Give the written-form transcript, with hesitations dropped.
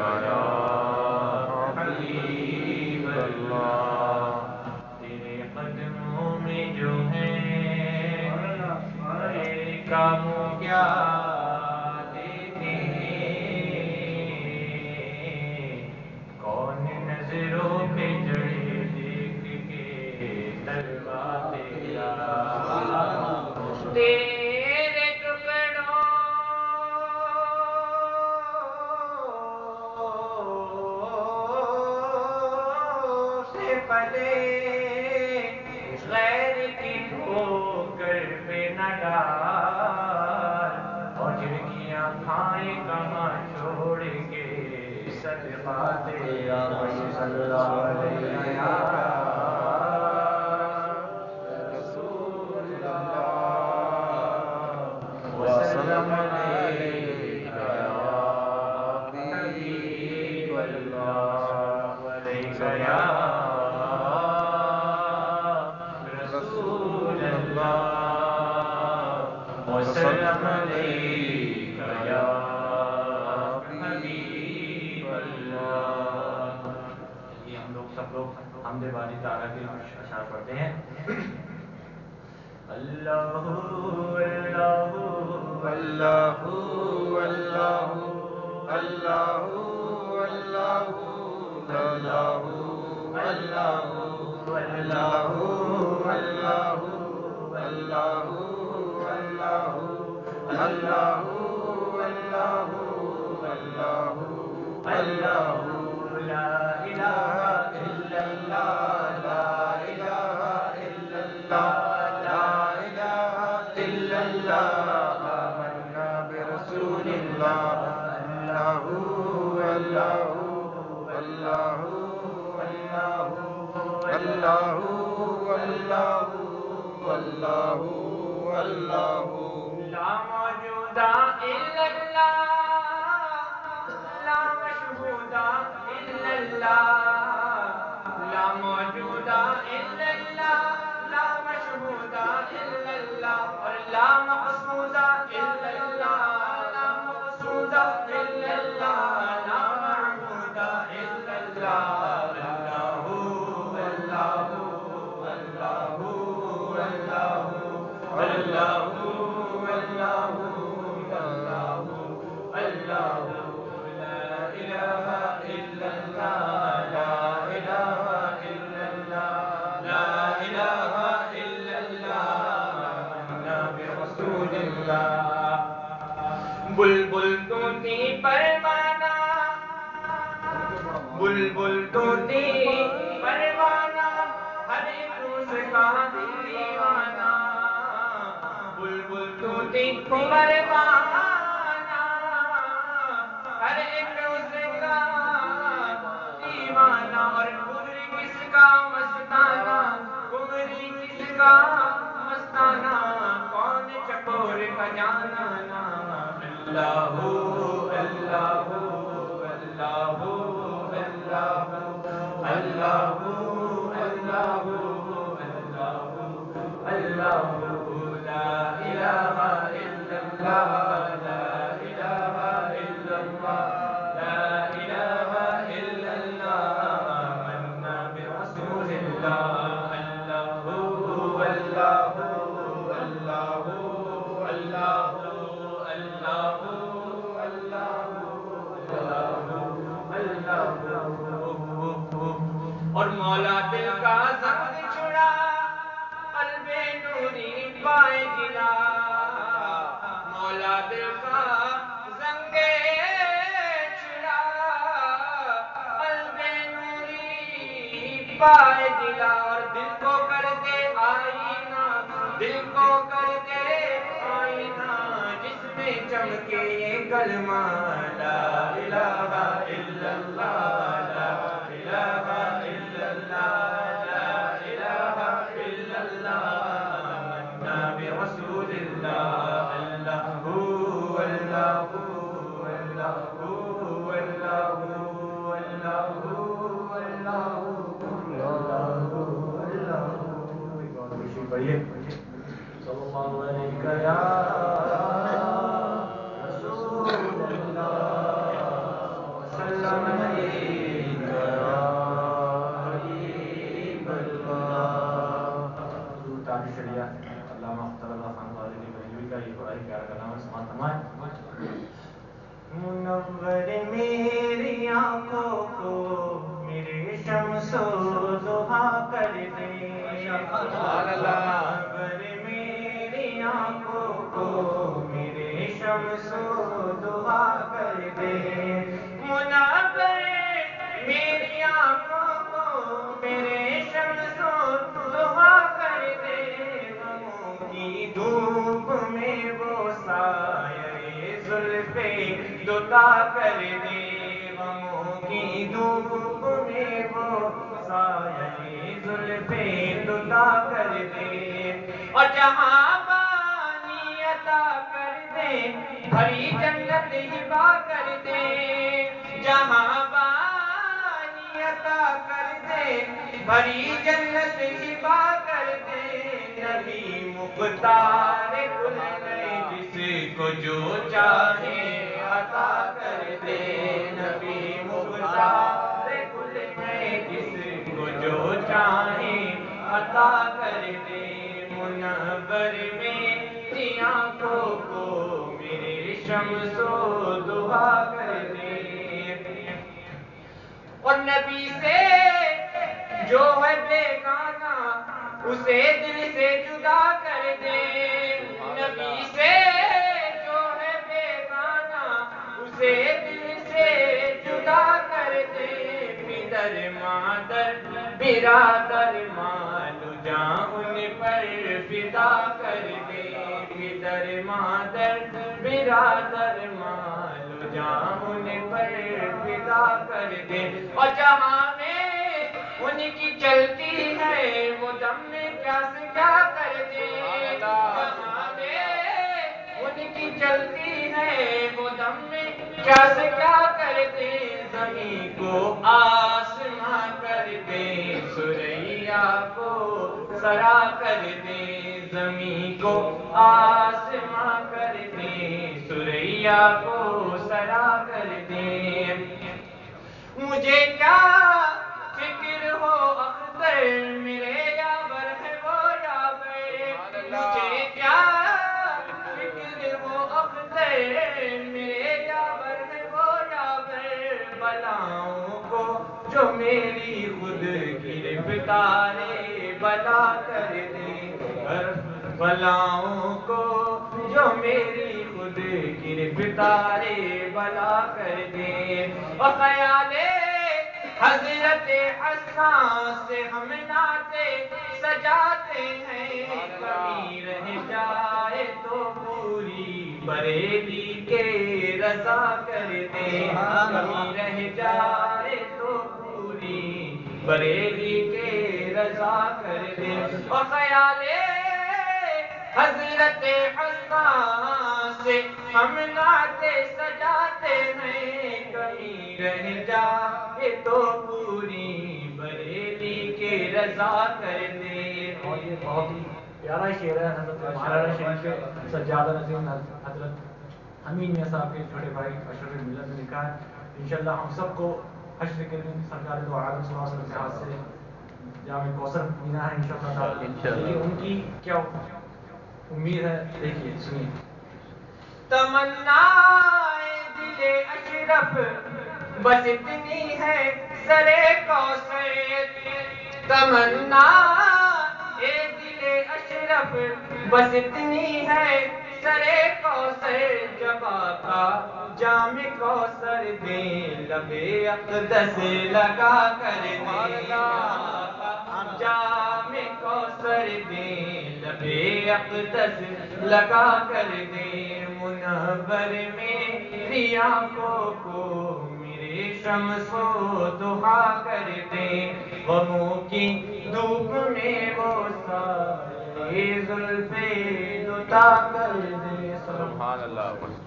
یا حبیب اللہ، تیرے قدموں میں جو ہے کاموں کیا دیتے ہیں، کون نظروں پہ جڑے دیکھ کے طلبا تیرا، تیرے ٹکڑوں سے پلے غیر کی ٹھوکر پہ نہ ڈال، اور کھڑکیاں کھائیں کہاں چھوڑ کے صدقہ تیرا صلی اللہ علیہ رسول اللہ وسلم علیک یا حبیب اللہ علیک یا رسول اللہ وسلم علیک یا حبیب اللہ۔ یہ ہم لوگ سب لوگ حمد باری تعالیٰ کے اشعار پڑھتے ہیں۔ اللہ اللہ اللہ اللہ اللہ اللہ اللہ اللہ اللہ اللہ اللہ اللہ اللہ لا الہ الا اللہ لا الہ الا اللہ لا الہ الا اللہ آمنا برسول اللہ اللہ اللہ اللہ اللہ اللہ اللہ اللہ لا موجود الا اللہ لا مشہود الا اللہ لا موجود الا اللہ لا مشہود الا اللہ اور لا مقصود الا اللہ لا مقصود الا اللہ لا معبود الا اللہ بلبل طوطی پروانہ بلبل طوطی پروانہ ہر ایک اس کا دیوانہ بلبل طوطی پروانہ ہر ایک اس کا دیوانہ اور کمری کس کا مستانہ کمری کس کا مستانہ کون چکور کا جانا اللہ اللہ اللہ اللہ اللہ اللہ اللہ لا الہ الا اللہ لا الہ الا اللہ لا الہ الا اللہ آمنا برسول اللہ اللہ اللہ اللہ اللہ اور مولا دل کا زنگ چھڑا قلب نوری پائے جلا مولا دل کا زنگ چھڑا قلب نوری پائے جلا اور دل کو کر دے آئینہ دل کو کر دے آئینہ جس میں چمکے یہ کلمہ لا الہ الا اللہ لا الہ الا اللہ لا الہ الا اللہ آمنا برسول اللہ اللہ اللہ اللہ صلی اللہ علیہ یا رسول اللہ یہ بڑا ہی پیارا کلام ہے، سماعت فرمائیں۔ منور میری آنکھوں کو میرے شمس و ضحا کر دے، منور میری آنکھوں کو میرے شمس و ضحا کر دے، منور میری آنکھوں کو میرے شمس و ضحا کر دے، غموں کی دھوپ میں وہ سایہ زلف دوتا کر دے، غموں کی دھوپ میں وہ سایہ زلف دوتا کر دے، اور جہاں بانی عطا کر دے بھری جنت ہبا کر دے، جہاں بانی عطا کر دے بھری جنت ہبا کر دے، نبی مختار کل میں جس کو جو چاہے عطا کر دے، نبی مختار کل میں جس کو جو چاہے عطا کر دے، منور میری آنکھوں کو میرے شمس و ضحا کر دے، اور نبی سے جو ہے بیگانہ اسے دل سے جدا کر دے، نبی سے جو ہے بیگانہ اسے دل سے جدا کر دے، پدر مادر برادر مال جان ان پر فدا کر دے، پدر مادر برادر مال جان ان پر فدا کر دے، اور جہاں میں ان کی چلتی ہے وہ دم میں کیا سے کیا کر دے، جہاں میں ان کی چلتی ہے وہ دم میں کیا سے کیا کر دے، زمین کو آسماں کر دے ثریا کو سرا کر دے، زمین کو آسماں کر دے ثریا کو سرا کر دے، مجھے کیا فکر ہو اختر میرے یاور ہے وہ یاور، مجھے کیا فکر ہو اختر میرے یاور ہے وہ یاور، بلاؤں کو جو میری خود گرفتار بلا کر دے، بلاؤں کو جو میری خود گرفتار بلا کر دے، اور خیال حضرت حسن سے ہم نعتیں سجاتے ہیں، کمی رہ جائے تو پوری بریلی کے رضا کر دے، کمی رہ جائے تو پوری بریلی کے رضا کر دے، اور خیال حضرت حسن سے ہم نعتیں سجاتے ہیں، کمی رہ جائے تو پوری بریلی کے رضا کر دے، اور یہ بہت ہی پیارا شعر ہے حضرت مولانا شریف سجادہ نظیم حضرت امین میاں صاحب کے چھوٹے بھائی اشرف ملت نے لکھا ہے، انشاءاللہ ہم سب کو حشر کے دن سرکار دو عالم صلی اللہ علیہ وسلم کے ہاتھ سے جامع کوثر پینا ہے انشاءاللہ تعالی، لیکن ان کی کیا امید ہے دیکھیے سنیے، تمنا دل اشرف بس اتنی ہے سرے کوثر، تمنا دل اشرف بس اتنی ہے سرے کوثر، جب آقا جام کوثر دیں لب اقدس لگا کر دیں، جام کوثر دیں لب اقدس لگا کر دیں، منور میری آنکھوں کو میرے شمس و ضحا کر دیں، غموں کی دھوپ میں وہ سایہ زلف دوتا کر دیں، سبحان اللہ۔